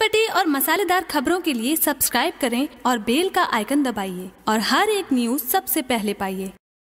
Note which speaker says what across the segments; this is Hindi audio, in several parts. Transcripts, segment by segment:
Speaker 1: चटपटी और मसालेदार खबरों के लिए सब्सक्राइब करें और बेल का आइकन दबाइए और हर एक न्यूज़ सबसे पहले पाइए।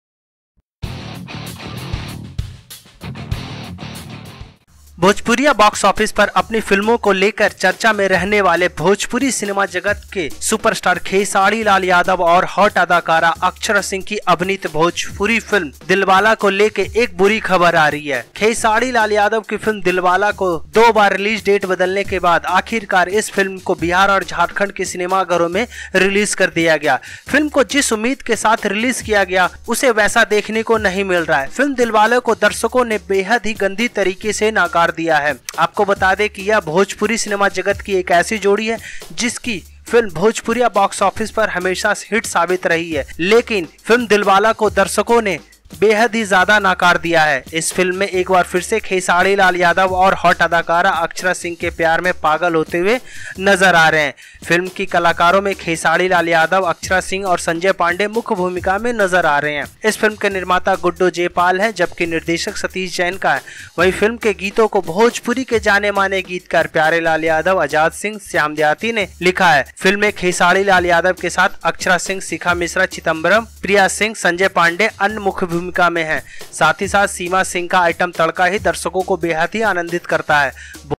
Speaker 2: भोजपुरिया बॉक्स ऑफिस पर अपनी फिल्मों को लेकर चर्चा में रहने वाले भोजपुरी सिनेमा जगत के सुपरस्टार खेसारी लाल यादव और हॉट अदाकारा अक्षरा सिंह की अभिनीत भोजपुरी फिल्म दिलवाला को लेकर एक बुरी खबर आ रही है। खेसारी लाल यादव की फिल्म दिलवाला को 2 बार रिलीज डेट बदलने के बाद आखिरकार इस फिल्म को बिहार और झारखंड के सिनेमाघरों में रिलीज कर दिया गया। फिल्म को जिस उम्मीद के साथ रिलीज किया गया उसे वैसा देखने को नहीं मिल रहा है। फिल्म दिलवाला को दर्शकों ने बेहद ही गंदी तरीके से नकार दिया है। आपको बता दें कि यह भोजपुरी सिनेमा जगत की एक ऐसी जोड़ी है जिसकी फिल्म भोजपुरिया बॉक्स ऑफिस पर हमेशा हिट साबित रही है, लेकिन फिल्म दिलवाला को दर्शकों ने बेहद ही ज्यादा नकार दिया है। इस फिल्म में एक बार फिर से खेसारी लाल यादव और हॉट अदाकारा अक्षरा सिंह के प्यार में पागल होते हुए नजर आ रहे हैं। फिल्म की कलाकारों में खेसारी लाल यादव, अक्षरा सिंह और संजय पांडे मुख्य भूमिका में नजर आ रहे हैं। इस फिल्म के निर्माता गुड्डू जयपाल है, जबकि निर्देशक सतीश जैन का है। वही फिल्म के गीतों को भोजपुरी के जाने माने गीतकार प्यारे लाल यादव, आजाद सिंह, श्याम देहाती ने लिखा है। फिल्म में खेसारी लाल यादव के साथ अक्षरा सिंह, शिखा मिश्रा, चिदम्बरम, प्रिया सिंह, संजय पांडे अन्य मुख्य भूमिका में है। साथ ही साथ सीमा सिंह का आइटम तड़का ही दर्शकों को बेहद ही आनंदित करता है।